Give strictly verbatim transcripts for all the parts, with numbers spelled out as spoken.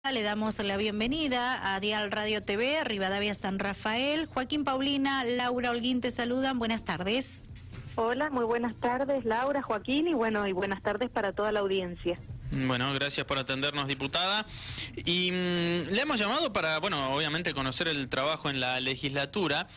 Le damos la bienvenida a Dial Radio T V, Rivadavia San Rafael. Joaquín, Paulina, Laura Holguín te saludan. Buenas tardes. Hola, muy buenas tardes, Laura, Joaquín, y bueno, y buenas tardes para toda la audiencia. Bueno, gracias por atendernos, diputada. Y mmm, le hemos llamado para, bueno, obviamente conocer el trabajo en la legislatura.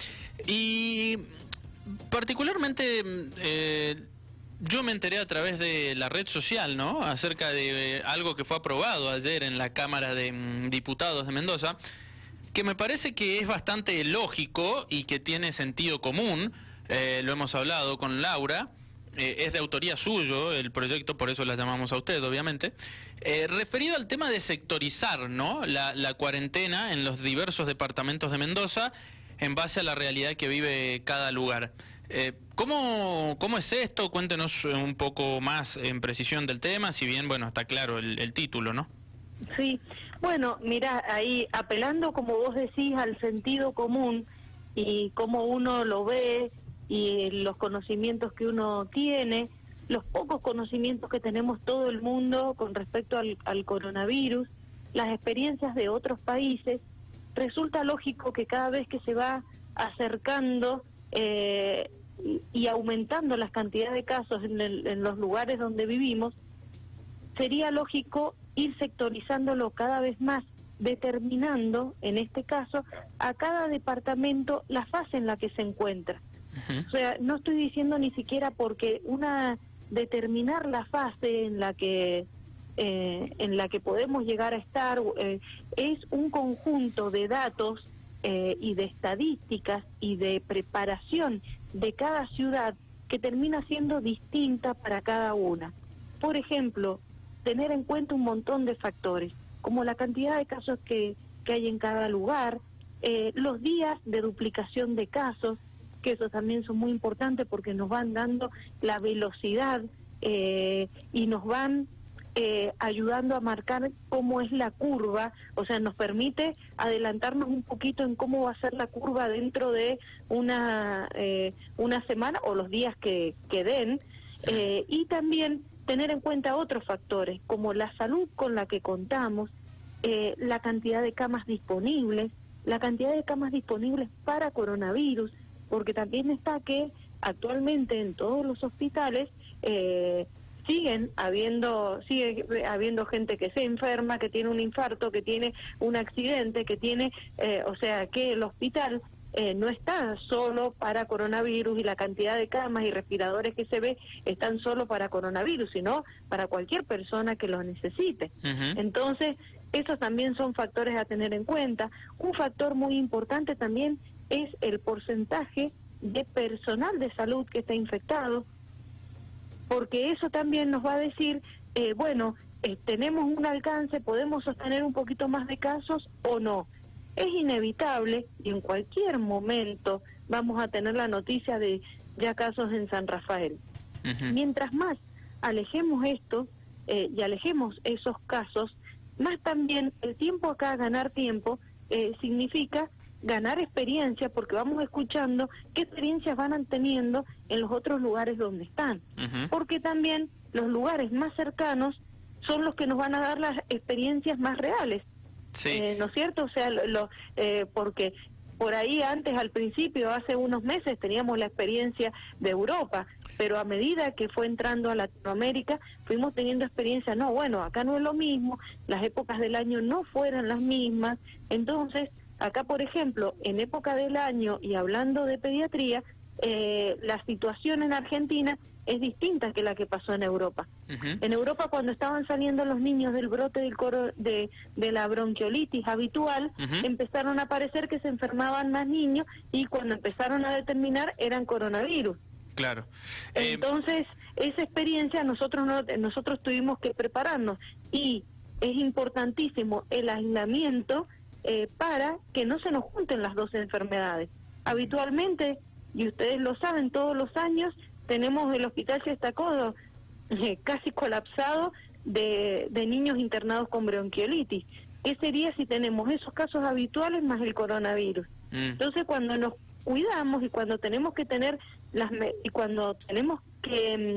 Y particularmente eh, yo me enteré a través de la red social, ¿no?, acerca de eh, algo que fue aprobado ayer en la Cámara de mm, Diputados de Mendoza, que me parece que es bastante lógico y que tiene sentido común. Eh, lo hemos hablado con Laura. Eh, es de autoría suyo el proyecto, por eso la llamamos a usted, obviamente, eh, referido al tema de sectorizar, ¿no?, la, la cuarentena en los diversos departamentos de Mendoza en base a la realidad que vive cada lugar. Eh, ¿cómo, ¿Cómo es esto? Cuéntenos un poco más en precisión del tema, si bien, bueno, está claro el, el título, ¿no? Sí, bueno, mira, ahí apelando, como vos decís, al sentido común y cómo uno lo ve y los conocimientos que uno tiene, los pocos conocimientos que tenemos todo el mundo con respecto al, al coronavirus, las experiencias de otros países, resulta lógico que cada vez que se va acercando eh, y, y aumentando las cantidades de casos en, el, en los lugares donde vivimos, sería lógico ir sectorizándolo cada vez más, determinando, en este caso, a cada departamento la fase en la que se encuentra. O sea, no estoy diciendo ni siquiera porque una determinar la fase en la que eh, en la que podemos llegar a estar eh, es un conjunto de datos eh, y de estadísticas y de preparación de cada ciudad que termina siendo distinta para cada una. Por ejemplo, tener en cuenta un montón de factores, como la cantidad de casos que, que hay en cada lugar, eh, los días de duplicación de casos, que esos también son muy importantes porque nos van dando la velocidad eh, y nos van eh, ayudando a marcar cómo es la curva, o sea, nos permite adelantarnos un poquito en cómo va a ser la curva dentro de una, eh, una semana o los días que, que den, eh, y también tener en cuenta otros factores, como la salud con la que contamos, eh, la cantidad de camas disponibles, la cantidad de camas disponibles para coronavirus, porque también está que actualmente en todos los hospitales eh, siguen habiendo sigue habiendo gente que se enferma, que tiene un infarto, que tiene un accidente, que tiene, eh, o sea, que el hospital eh, no está solo para coronavirus y la cantidad de camas y respiradores que se ve están solo para coronavirus, sino para cualquier persona que lo necesite. Uh-huh. Entonces, esos también son factores a tener en cuenta. Un factor muy importante también es el porcentaje de personal de salud que está infectado, porque eso también nos va a decir, eh, bueno, eh, tenemos un alcance, podemos sostener un poquito más de casos o no. Es inevitable y en cualquier momento vamos a tener la noticia de ya casos en San Rafael. Uh-huh. Mientras más alejemos esto eh, y alejemos esos casos, más también el tiempo acá, ganar tiempo, eh, significa ganar experiencia, porque vamos escuchando qué experiencias van teniendo en los otros lugares donde están. Uh-huh. Porque también los lugares más cercanos son los que nos van a dar las experiencias más reales. Sí. Eh, ¿No es cierto? O sea, lo, lo, eh, porque por ahí antes, al principio, hace unos meses, teníamos la experiencia de Europa, pero a medida que fue entrando a Latinoamérica, fuimos teniendo experiencia, no, bueno, acá no es lo mismo, las épocas del año no fueron las mismas, entonces, acá, por ejemplo, en época del año y hablando de pediatría, eh, la situación en Argentina es distinta que la que pasó en Europa. Uh-huh. En Europa, cuando estaban saliendo los niños del brote del coro, de, de la bronquiolitis habitual, uh-huh, empezaron a aparecer que se enfermaban más niños y cuando empezaron a determinar eran coronavirus. Claro. Entonces, eh... esa experiencia nosotros no, nosotros tuvimos que prepararnos y es importantísimo el aislamiento eh, para que no se nos junten las dos enfermedades. Habitualmente, y ustedes lo saben, todos los años tenemos el Hospital Chestacodo eh, casi colapsado de, de niños internados con bronquiolitis. ¿Qué sería si tenemos esos casos habituales más el coronavirus? Mm. Entonces, cuando nos cuidamos y cuando tenemos que tener las y cuando tenemos que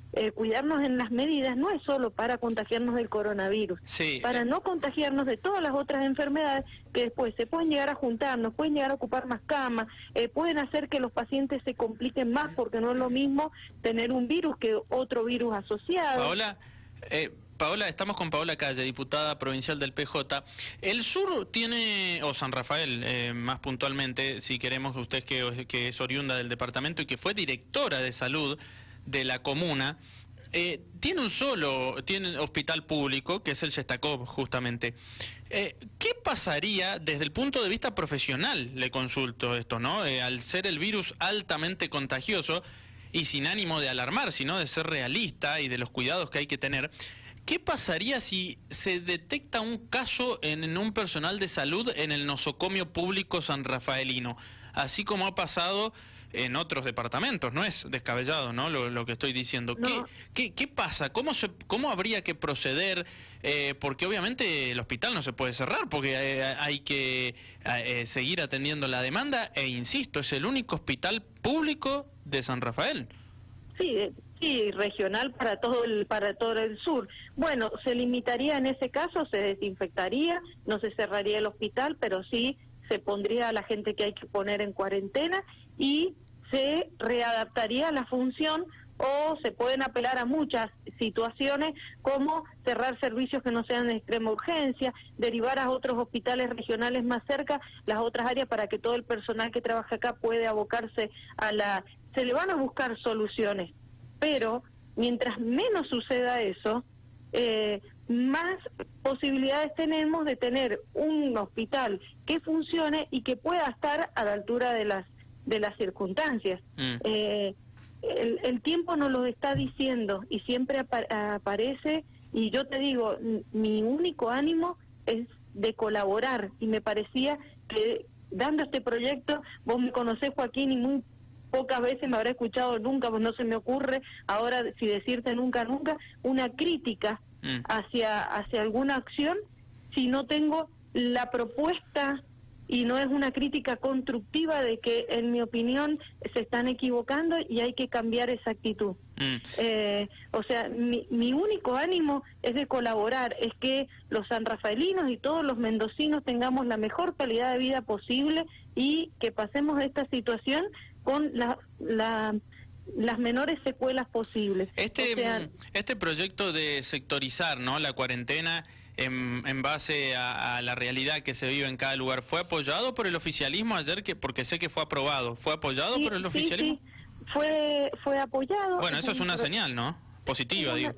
eh, cuidarnos en las medidas no es solo para contagiarnos del coronavirus, sí. para no contagiarnos de todas las otras enfermedades que después se pueden llegar a juntar, nos pueden llegar a ocupar más camas, eh, pueden hacer que los pacientes se compliquen más porque no es lo mismo tener un virus que otro virus asociado. Paola, eh, Paola, estamos con Paola Calle, diputada provincial del P J. El sur tiene, o San Rafael eh, más puntualmente, si queremos, usted que, que es oriunda del departamento y que fue directora de salud de la comuna, eh, tiene un solo, tiene hospital público, que es el Shestakov, justamente. Eh, ¿Qué pasaría desde el punto de vista profesional, le consulto esto, ¿no? Eh, al ser el virus altamente contagioso y sin ánimo de alarmar, sino de ser realista y de los cuidados que hay que tener, ¿qué pasaría si se detecta un caso en, en un personal de salud en el nosocomio público sanrafaelino? Así como ha pasado en otros departamentos, no es descabellado, ¿no? Lo, lo que estoy diciendo. No. ¿Qué, qué, qué pasa? ¿Cómo, se, ¿Cómo habría que proceder? Eh, porque obviamente el hospital no se puede cerrar, porque eh, hay que eh, seguir atendiendo la demanda, e insisto, es el único hospital público de San Rafael. Sí, sí, regional para todo el para todo el sur. Bueno, se limitaría en ese caso, se desinfectaría, no se cerraría el hospital, pero sí se pondría a la gente que hay que poner en cuarentena y se readaptaría la función, o se pueden apelar a muchas situaciones como cerrar servicios que no sean de extrema urgencia, derivar a otros hospitales regionales más cerca, las otras áreas, para que todo el personal que trabaja acá pueda abocarse a la... Se le van a buscar soluciones, pero mientras menos suceda eso, eh, más posibilidades tenemos de tener un hospital que funcione y que pueda estar a la altura de las de las circunstancias. Mm. Eh, el, el tiempo nos lo está diciendo y siempre apa aparece, y yo te digo, mi único ánimo es de colaborar, y me parecía que dando este proyecto, vos me conocés, Joaquín, y muy pocas veces me habrá escuchado, nunca, pues no se me ocurre ahora si decirte nunca, nunca, una crítica mm. hacia, hacia alguna acción, si no tengo la propuesta, y no es una crítica constructiva de que, en mi opinión, se están equivocando y hay que cambiar esa actitud. Mm. Eh, o sea, mi, mi único ánimo es de colaborar, es que los sanrafaelinos y todos los mendocinos tengamos la mejor calidad de vida posible y que pasemos esta situación con la, la, las menores secuelas posibles. Este, o sea, este proyecto de sectorizar, ¿no?, la cuarentena en, en base a, a la realidad que se vive en cada lugar, ¿fue apoyado por el oficialismo ayer? Que porque sé que fue aprobado. ¿Fue apoyado sí, por el oficialismo? Sí, sí. Fue, fue apoyado. Bueno, eso es una señal, ¿no? Positiva, digo.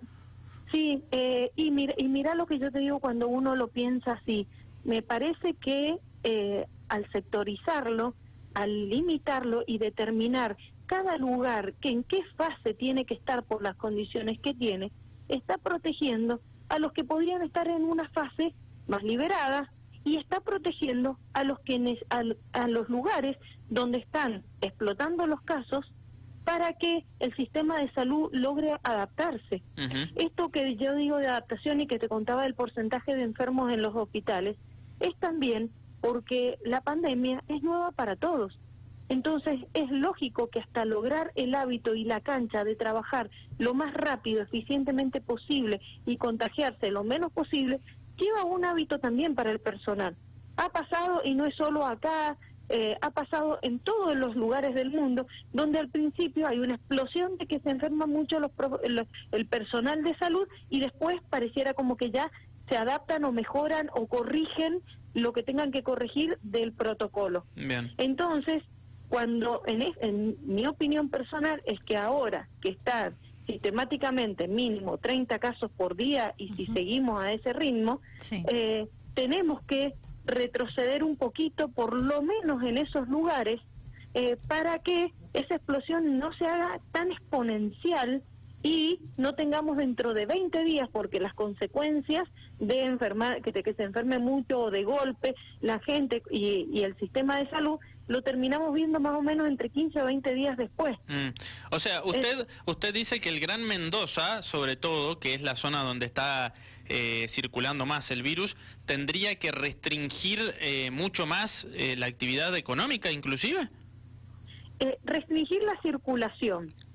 Sí, eh, y, mira, y mira lo que yo te digo cuando uno lo piensa así. Me parece que eh, al sectorizarlo, al limitarlo y determinar cada lugar que en qué fase tiene que estar por las condiciones que tiene, está protegiendo a los que podrían estar en una fase más liberada y está protegiendo a los que a, a los lugares donde están explotando los casos para que el sistema de salud logre adaptarse. Uh-huh. Esto que yo digo de adaptación y que te contaba del porcentaje de enfermos en los hospitales es también porque la pandemia es nueva para todos. Entonces es lógico que hasta lograr el hábito y la cancha de trabajar lo más rápido, eficientemente posible y contagiarse lo menos posible, lleva un hábito también para el personal. Ha pasado, y no es solo acá, eh, ha pasado en todos los lugares del mundo, donde al principio hay una explosión de que se enferman mucho los, los, el personal de salud y después pareciera como que ya se adaptan o mejoran o corrigen lo que tengan que corregir del protocolo. Bien. Entonces, cuando, en, es, en mi opinión personal, es que ahora que están sistemáticamente mínimo treinta casos por día, y uh-huh. si seguimos a ese ritmo, sí. eh, tenemos que retroceder un poquito, por lo menos en esos lugares, eh, para que esa explosión no se haga tan exponencial y no tengamos dentro de veinte días, porque las consecuencias de enfermar, que, que se enferme mucho o de golpe la gente y, y el sistema de salud, lo terminamos viendo más o menos entre quince o veinte días después. Mm. O sea, usted, usted dice que el Gran Mendoza, sobre todo, que es la zona donde está eh, circulando más el virus, tendría que restringir eh, mucho más eh, la actividad económica, inclusive. Eh, restringir la circulación,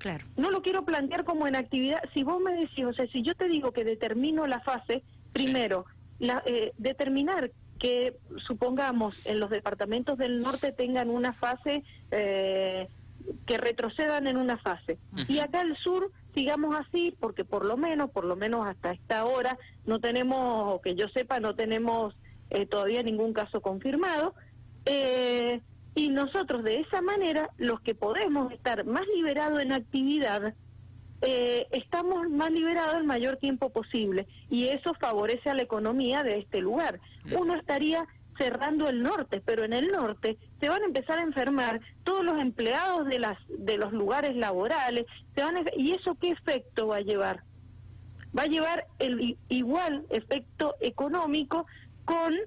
Claro. No lo quiero plantear como en actividad. Si vos me decís, o sea, si yo te digo que determino la fase, primero, sí. la, eh, determinar que, supongamos, en los departamentos del norte tengan una fase, eh, que retrocedan en una fase. Uh-huh. Y acá al sur sigamos así, porque por lo menos, por lo menos hasta esta hora, no tenemos, o que yo sepa, no tenemos eh, todavía ningún caso confirmado. Eh, y nosotros de esa manera, los que podemos estar más liberados en actividad, eh, estamos más liberados el mayor tiempo posible, y eso favorece a la economía de este lugar. Uno estaría cerrando el norte, pero en el norte se van a empezar a enfermar todos los empleados de las de los lugares laborales, se van a, y eso ¿qué efecto va a llevar? Va a llevar el igual efecto económico con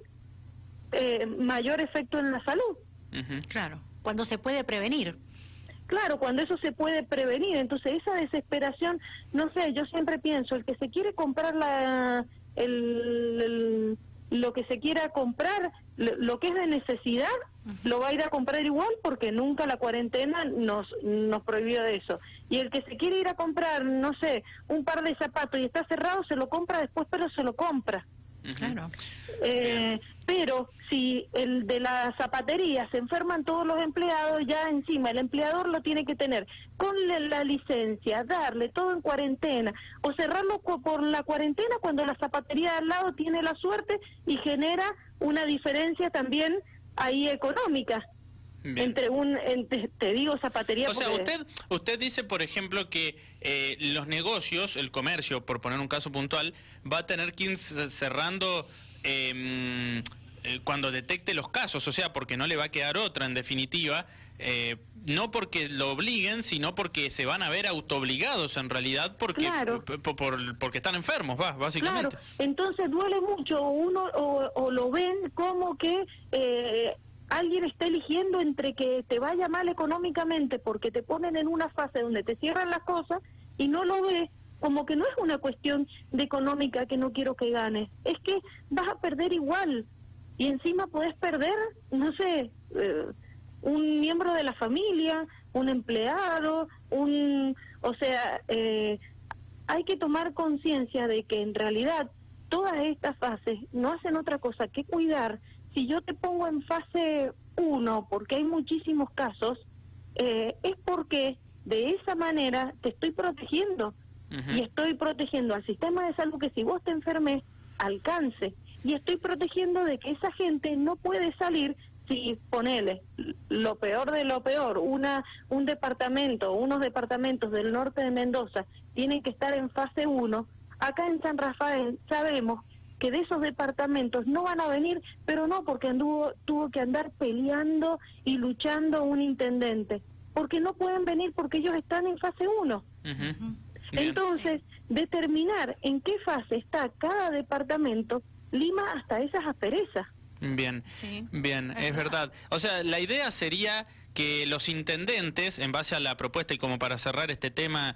eh, mayor efecto en la salud. Uh-huh. Claro, cuando se puede prevenir. Claro, cuando eso se puede prevenir. Entonces esa desesperación, no sé, yo siempre pienso, el que se quiere comprar la el, el lo que se quiera comprar, lo, lo que es de necesidad, uh-huh, lo va a ir a comprar igual, porque nunca la cuarentena nos nos prohibió eso. Y el que se quiere ir a comprar, no sé, un par de zapatos y está cerrado, se lo compra después, pero se lo compra. Claro. Eh, pero si el de la zapatería se enferman todos los empleados, ya encima el empleador lo tiene que tener con la licencia, darle todo en cuarentena, o cerrarlo por la cuarentena cuando la zapatería de al lado tiene la suerte y genera una diferencia también ahí económica. Bien. Entre un, entre, te digo zapatería. O sea, porque... usted usted dice, por ejemplo, que eh, los negocios, el comercio, por poner un caso puntual, va a tener que ir cerrando eh, eh, cuando detecte los casos, o sea, porque no le va a quedar otra, en definitiva, eh, no porque lo obliguen, sino porque se van a ver autoobligados en realidad, porque claro. por, por, porque están enfermos, va, básicamente. Claro, entonces duele mucho, uno o, o lo ven como que... Eh, alguien está eligiendo entre que te vaya mal económicamente porque te ponen en una fase donde te cierran las cosas, y no lo ve como que no es una cuestión de económica que no quiero que ganes, es que vas a perder igual, y encima podés perder, no sé, eh, un miembro de la familia, un empleado, un, o sea, eh, hay que tomar conciencia de que en realidad todas estas fases no hacen otra cosa que cuidar. Si yo te pongo en fase uno, porque hay muchísimos casos, eh, es porque de esa manera te estoy protegiendo. Uh-huh. Y estoy protegiendo al sistema de salud que si vos te enfermes, alcance. Y estoy protegiendo de que esa gente no puede salir si, ponele, lo peor de lo peor, una un departamento, unos departamentos del norte de Mendoza tienen que estar en fase uno. Acá en San Rafael sabemos que de esos departamentos no van a venir, pero no porque anduvo, tuvo que andar peleando y luchando un intendente, porque no pueden venir porque ellos están en fase uno. Uh-huh. Entonces, sí. determinar en qué fase está cada departamento lima hasta esas asperezas. Bien, sí. bien, es verdad. O sea, la idea sería que los intendentes, en base a la propuesta, y como para cerrar este tema...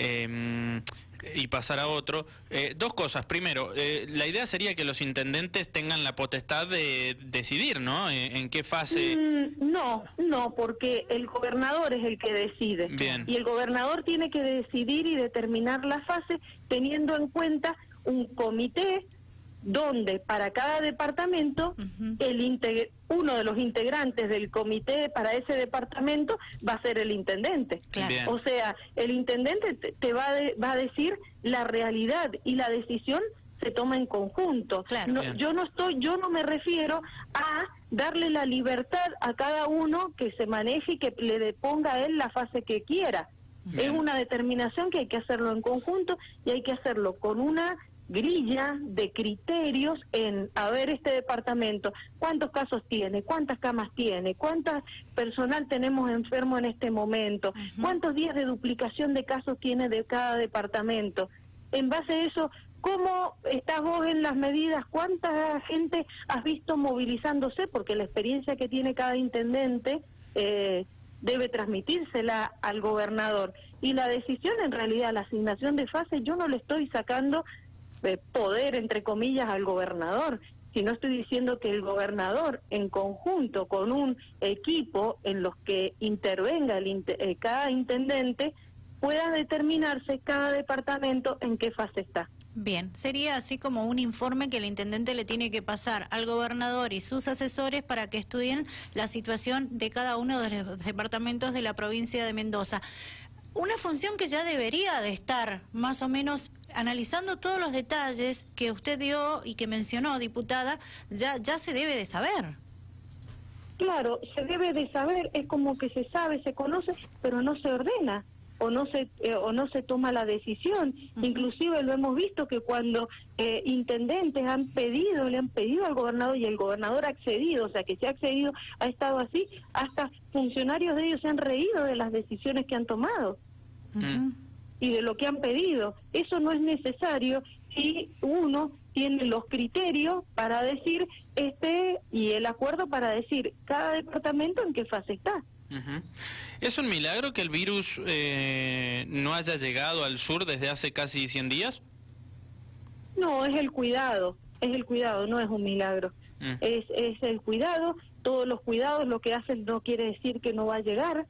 Eh, y pasar a otro, eh, dos cosas. Primero, eh, la idea sería que los intendentes tengan la potestad de decidir, ¿no? ¿En, en qué fase? Mm, no, no, porque el gobernador es el que decide. Bien. Y el gobernador tiene que decidir y determinar la fase teniendo en cuenta un comité donde para cada departamento uh-huh. el integr uno de los integrantes del comité para ese departamento va a ser el intendente. Claro. O sea, el intendente te, te va, de, va a decir la realidad, y la decisión se toma en conjunto. Claro. No, yo no estoy, yo no me refiero a darle la libertad a cada uno que se maneje y que le deponga a él la fase que quiera. Bien. Es una determinación que hay que hacerlo en conjunto, y hay que hacerlo con una grilla de criterios en, a ver, este departamento, cuántos casos tiene, cuántas camas tiene, cuántas personal tenemos enfermo en este momento, uh-huh. cuántos días de duplicación de casos tiene de cada departamento. En base a eso, ¿cómo estás vos en las medidas? ¿Cuánta gente has visto movilizándose? Porque la experiencia que tiene cada intendente eh, debe transmitírsela al gobernador. Y la decisión, en realidad, la asignación de fase, yo no le estoy sacando de poder, entre comillas, al gobernador, sino estoy diciendo que el gobernador, en conjunto con un equipo en los que intervenga el, eh, cada intendente, pueda determinarse cada departamento en qué fase está. Bien, sería así como un informe que el intendente le tiene que pasar al gobernador y sus asesores para que estudien la situación de cada uno de los departamentos de la provincia de Mendoza. Una función que ya debería de estar más o menos analizando todos los detalles que usted dio y que mencionó, diputada, ya, ya se debe de saber. Claro, se debe de saber, es como que se sabe, se conoce, pero no se ordena. o no se eh, o no se toma la decisión. Uh-huh. Inclusive lo hemos visto que cuando eh, intendentes han pedido, le han pedido al gobernador y el gobernador ha accedido, o sea que se ha accedido, ha estado así, hasta funcionarios de ellos se han reído de las decisiones que han tomado uh-huh. y de lo que han pedido. Eso no es necesario si uno tiene los criterios para decir este y el acuerdo para decir cada departamento en qué fase está. Uh-huh. ¿Es un milagro que el virus eh, no haya llegado al sur desde hace casi cien días? No, es el cuidado, es el cuidado, no es un milagro. Uh-huh. Es, es el cuidado, todos los cuidados lo que hacen no quiere decir que no va a llegar,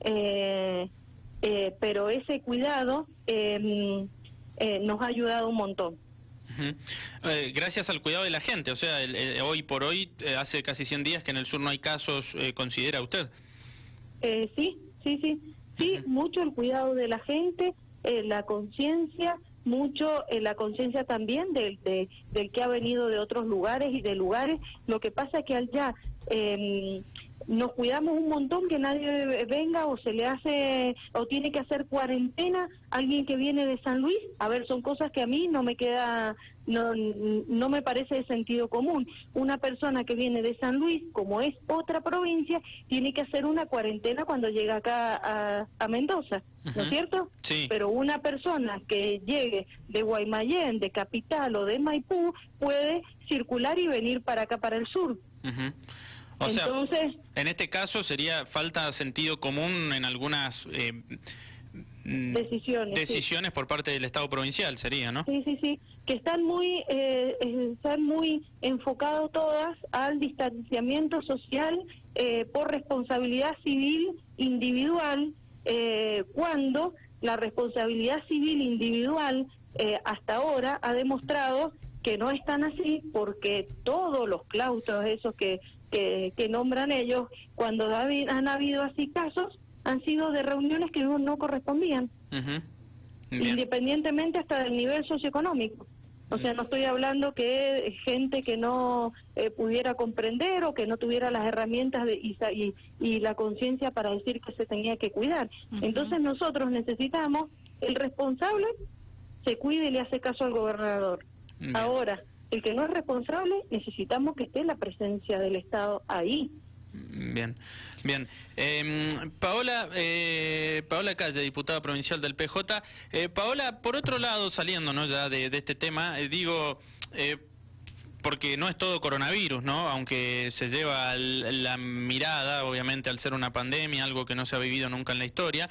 eh, eh, pero ese cuidado eh, eh, nos ha ayudado un montón. Uh-huh. Eh, gracias al cuidado de la gente, o sea, el, el, hoy por hoy, eh, hace casi cien días que en el sur no hay casos, eh, ¿considera usted? Eh, sí, sí, sí, sí, uh-huh. mucho el cuidado de la gente, eh, la conciencia, mucho eh, la conciencia también del, de, del que ha venido de otros lugares y de lugares. Lo que pasa es que allá eh, nos cuidamos un montón que nadie venga o se le hace o tiene que hacer cuarentena a alguien que viene de San Luis. A ver, son cosas que a mí no me queda, no, no me parece de sentido común. Una persona que viene de San Luis, como es otra provincia, tiene que hacer una cuarentena cuando llega acá a, a Mendoza, uh-huh. ¿no es cierto? Sí. Pero una persona que llegue de Guaymallén, de Capital o de Maipú, puede circular y venir para acá, para el sur. Uh-huh. O Entonces, sea, en este caso sería falta de sentido común en algunas eh, decisiones, decisiones sí. por parte del Estado provincial, sería, ¿no? Sí, sí, sí, que están muy, eh, están muy enfocados todas al distanciamiento social eh, por responsabilidad civil individual, eh, cuando la responsabilidad civil individual eh, hasta ahora ha demostrado que no es tan así, porque todos los claustros esos que Que, que nombran ellos, cuando han habido así casos, han sido de reuniones que no, no correspondían, uh-huh. independientemente hasta del nivel socioeconómico. O uh-huh. sea, no estoy hablando que gente que no eh, pudiera comprender o que no tuviera las herramientas de, y, y, y la conciencia para decir que se tenía que cuidar. Uh-huh. Entonces nosotros necesitamos, el responsable se cuide y le hace caso al gobernador. Uh-huh. Ahora, el que no es responsable, necesitamos que esté la presencia del Estado ahí. Bien, bien. Eh, Paola, eh, Paola Calle, diputada provincial del P J. Eh, Paola, por otro lado, saliendo ¿no? ya de, de este tema, eh, digo, eh, porque no es todo coronavirus, ¿no? Aunque se lleva la mirada, obviamente, al ser una pandemia, algo que no se ha vivido nunca en la historia.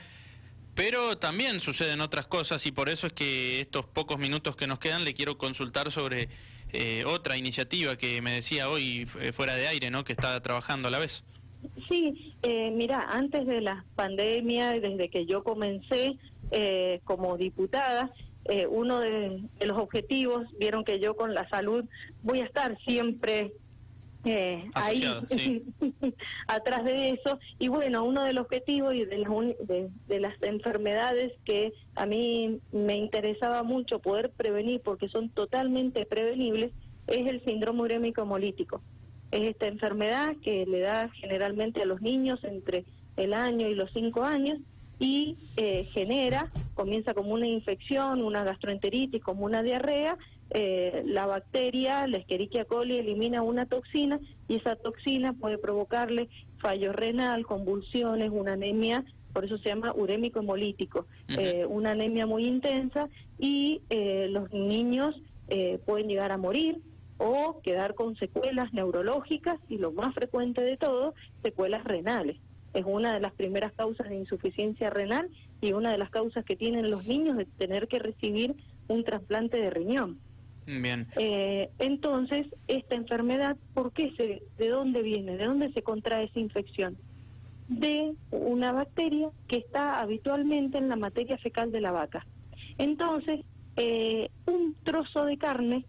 Pero también suceden otras cosas y por eso es que estos pocos minutos que nos quedan le quiero consultar sobre eh, otra iniciativa que me decía hoy eh, fuera de aire, ¿no? Que está trabajando a la vez. Sí, eh, mira, antes de la pandemia, desde que yo comencé eh, como diputada, eh, uno de, de los objetivos, vieron que yo con la salud voy a estar siempre Eh, ahí sí. atrás de eso, y bueno, uno de los objetivos y de las, de, de las enfermedades que a mí me interesaba mucho poder prevenir porque son totalmente prevenibles es el síndrome urémico hemolítico. Es esta enfermedad que le da generalmente a los niños entre el año y los cinco años y eh, genera, comienza como una infección, una gastroenteritis, como una diarrea. Eh, la bacteria, la Escherichia coli, elimina una toxina y esa toxina puede provocarle fallo renal, convulsiones, una anemia, por eso se llama urémico hemolítico, uh-huh. eh, una anemia muy intensa y eh, los niños eh, pueden llegar a morir o quedar con secuelas neurológicas y lo más frecuente de todo, secuelas renales. Es una de las primeras causas de insuficiencia renal y una de las causas que tienen los niños de tener que recibir un trasplante de riñón. Bien. Eh, entonces, esta enfermedad, ¿por qué se, de dónde viene? ¿De dónde se contrae esa infección? de una bacteria que está habitualmente en la materia fecal de la vaca. Entonces, eh, un trozo de carne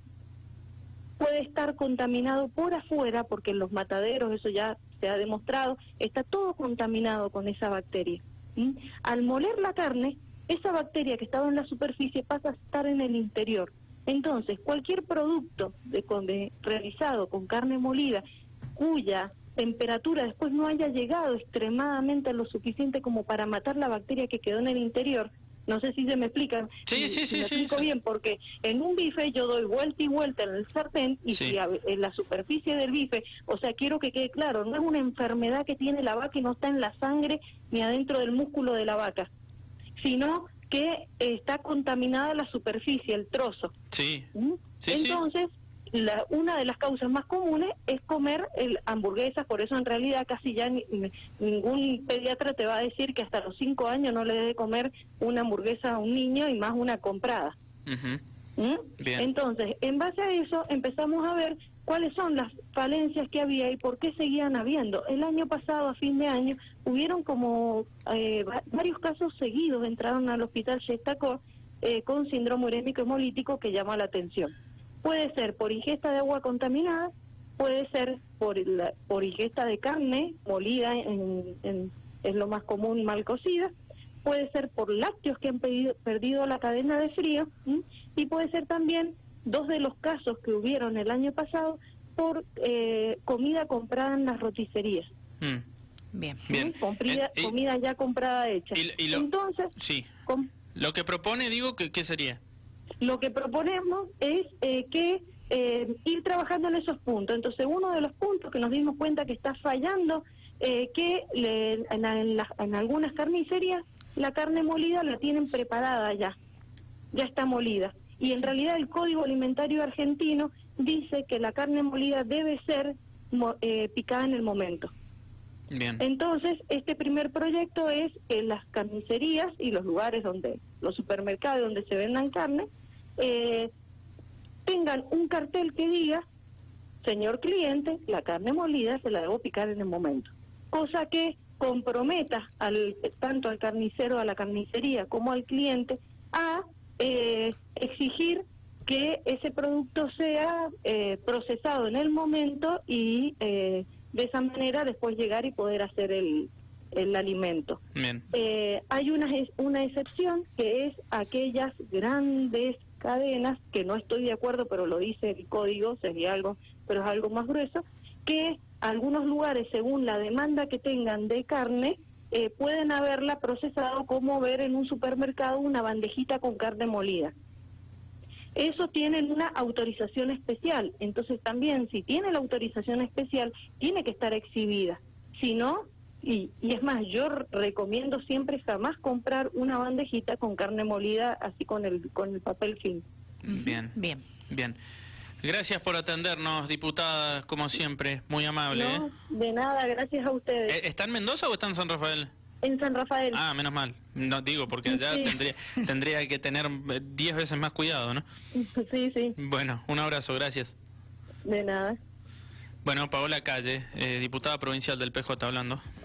puede estar contaminado por afuera, porque en los mataderos, eso ya se ha demostrado, está todo contaminado con esa bacteria. ¿Mm? Al moler la carne, esa bacteria que estaba en la superficie pasa a estar en el interior. Entonces, cualquier producto de, de, realizado con carne molida, cuya temperatura después no haya llegado extremadamente a lo suficiente como para matar la bacteria que quedó en el interior, no sé si se me explica, sí, si, sí, si sí, me sí, explico sí. bien, porque en un bife yo doy vuelta y vuelta en el sartén y Sí. si a, en la superficie del bife, o sea, quiero que quede claro, no es una enfermedad que tiene la vaca y no está en la sangre ni adentro del músculo de la vaca, sino que está contaminada la superficie, el trozo. Sí. ¿Mm? Sí, Entonces, sí. La, una de las causas más comunes es comer el, hamburguesas, por eso en realidad casi ya ni, ningún pediatra te va a decir que hasta los cinco años no le debe comer una hamburguesa a un niño y más una comprada. Uh-huh. ¿Mm? Bien. Entonces, en base a eso empezamos a ver cuáles son las falencias que había y por qué seguían habiendo. El año pasado, a fin de año, hubieron como eh, varios casos seguidos, entraron al hospital Shestakor eh, con síndrome urémico hemolítico que llama la atención. Puede ser por ingesta de agua contaminada, puede ser por, la, por ingesta de carne molida, en, en, es lo más común, mal cocida, puede ser por lácteos que han pedido, perdido la cadena de frío, ¿sí? Y puede ser también dos de los casos que hubieron el año pasado por eh, comida comprada en las roticerías. Mm. Bien. Bien. ¿Sí? Comprida, Eh, y, comida ya comprada hecha. Y, y lo, Entonces, sí. com, Lo que propone, digo, que ¿qué sería? Lo que proponemos es eh, que eh, ir trabajando en esos puntos. Entonces, uno de los puntos que nos dimos cuenta que está fallando, eh, que le, en, en, la, en algunas carnicerías la carne molida la tienen preparada ya, ya está molida. Y en sí. realidad el Código Alimentario Argentino dice que la carne molida debe ser eh, picada en el momento. Bien. Entonces, este primer proyecto es que las carnicerías y los lugares donde, los supermercados donde se vendan carne, eh, tengan un cartel que diga, señor cliente, la carne molida se la debo picar en el momento. Cosa que comprometa al tanto al carnicero, a la carnicería, como al cliente, a eh, exigir que ese producto sea eh, procesado en el momento y eh, de esa manera después llegar y poder hacer el, el alimento. Bien. Eh, hay una, una excepción que es aquellas grandes cadenas, que no estoy de acuerdo, pero lo dice el código, sería algo, pero es algo más grueso, que algunos lugares, según la demanda que tengan de carne, eh, pueden haberla procesado como ver en un supermercado una bandejita con carne molida. Eso tienen una autorización especial, entonces también si tiene la autorización especial, tiene que estar exhibida. Si no, y, y es más, yo recomiendo siempre jamás comprar una bandejita con carne molida así con el, con el papel film. Bien, bien, bien. Gracias por atendernos, diputada, como siempre, muy amable. No, ¿eh? de nada, gracias a ustedes. ¿Está en Mendoza o está en San Rafael? En San Rafael. Ah, menos mal. No digo, porque allá sí. tendría, tendría que tener diez veces más cuidado, ¿no? Sí, sí. Bueno, un abrazo, gracias. De nada. Bueno, Paola Calle, eh, diputada provincial del P J hablando.